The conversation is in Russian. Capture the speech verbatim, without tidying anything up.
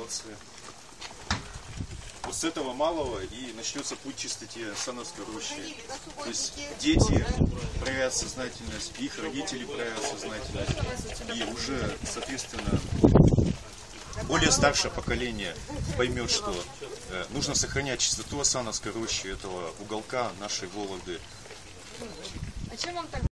молодцы. Вот с этого малого и начнется путь чистоты Сановской рощи. То есть дети проявят сознательность, их родители проявят сознательность. И уже, соответственно, более старшее поколение поймет, что э, нужно сохранять чистоту Асановской рощи, этого уголка нашей Вологды. А чем вам так